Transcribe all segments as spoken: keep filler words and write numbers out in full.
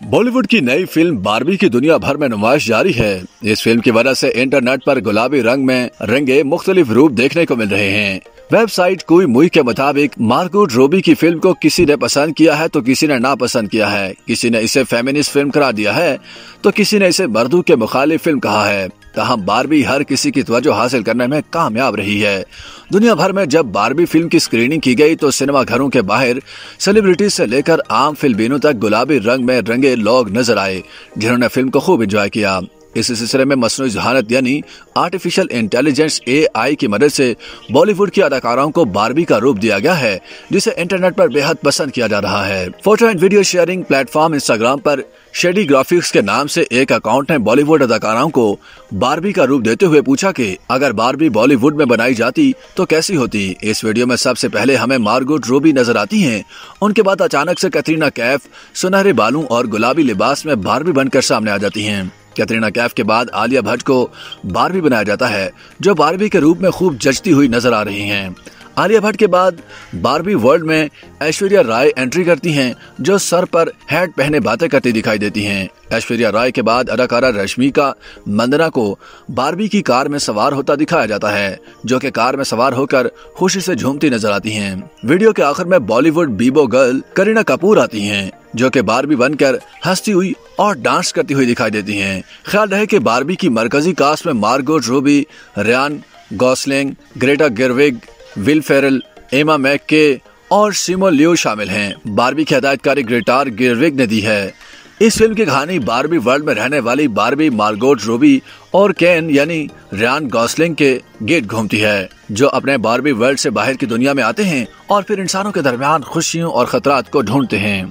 बॉलीवुड की नई film Barbie की दुनिया भर में नुमाइश जारी है। इस फिल्म की वजह से इंटरनेट पर गुलाबी रंग में रंगे मुख्तलिफ रूप देखने को मिल रहे हैं। वेबसाइट कोई मुई के मुताबिक मार्गोट रॉबी की फिल्म को किसी ने पसंद किया है तो किसी ने नापसंद किया है। किसी ने इसे फेमिनिस्ट फिल्म करार दिया है तो किसी ने इसे मर्दों के मुखालिफ फिल्म कहा है। तहम बार्बी हर किसी की तवज्जो हासिल करने में कामयाब रही है। दुनिया भर में जब बार्बी फिल्म की स्क्रीनिंग की गई तो सिनेमा घरों के बाहर सेलिब्रिटीज से लेकर आम फिल्मीनों तक गुलाबी रंग में रंगे लोग नजर आए, जिन्होंने फिल्म को खूब एंजॉय किया। इस सिलसिले में मसनूई ज़हानत यानी आर्टिफिशियल इंटेलिजेंस ए आई की मदद से बॉलीवुड की अदाकाराओं को बार्बी का रूप दिया गया है, जिसे इंटरनेट पर बेहद पसंद किया जा रहा है। Photo and video sharing platform Instagram पर शेडी ग्राफिक्स के नाम से एक अकाउंट ने बॉलीवुड अदाकाराओं को बार्बी का रूप देते हुए पूछा कि अगर बार्बी बॉलीवुड में बनाई जाती तो कैसी होती। इस वीडियो में सबसे पहले हमें मार्गोट रॉबी नजर आती हैं। उनके बाद अचानक से कैटरीना कैफ सुनहरे बालों और गुलाबी लिबास में बार्बी बनकर सामने आ जाती हैं। कैटरीना कैफ के बाद आलिया भट्ट को बार्बी बनाया जाता है, जो बार्बी के रूप में खूब जचती हुई नजर आ रही हैं। आलिया भट्ट के बाद बार्बी वर्ल्ड में ऐश्वर्या राय एंट्री करती हैं, जो सर पर हैट पहने बातें करती दिखाई देती हैं। ऐश्वर्या राय के बाद अदाकारा रश्मिका मंदना को बार्बी की कार में सवार होता दिखाया जाता है, जो कि कार में सवार होकर खुशी से झूमती नजर आती हैं। वीडियो के आखिर में बॉलीवुड बीबो गर्ल करीना कपूर आती हैं, जो कि बार्बी बनकर हंसती हुई और डांस करती हुई दिखाई देती हैं। ख्याल रहे कि बार्बी की मरकजी कास्ट में Margot Robbie, Ryan Gosling, Greta Gerwig, Will Ferrell, Emma Mackey और सिमोन लियो शामिल हैं। बार्बी की हिदायतकारी ग्रेटा गेरविग ने दी है। इस फिल्म की कहानी बार्बी वर्ल्ड में रहने वाली बार्बी, मार्गोट रॉबी और केन यानी रियान गॉसलिंग के गेट घूमती है, जो अपने बार्बी वर्ल्ड से बाहर की दुनिया में आते हैं और फिर इंसानों के दरमियान खुशियों और खतरात को ढूंढते हैं।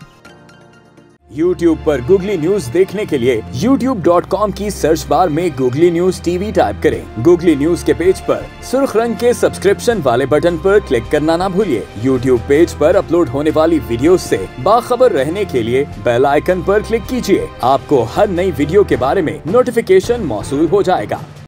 यूट्यूब पर गूगली न्यूज देखने के लिए यूट्यूब डॉट कॉम की सर्च बार में गूगली न्यूज टीवी टाइप करें। गूगली न्यूज के पेज पर सुर्ख रंग के सब्सक्रिप्शन वाले बटन पर क्लिक करना ना भूलिए। यूट्यूब पेज पर अपलोड होने वाली वीडियो से बाखबर रहने के लिए बेल आइकन पर क्लिक कीजिए। आपको हर नई वीडियो के बारे में नोटिफिकेशन मौसूल हो जाएगा।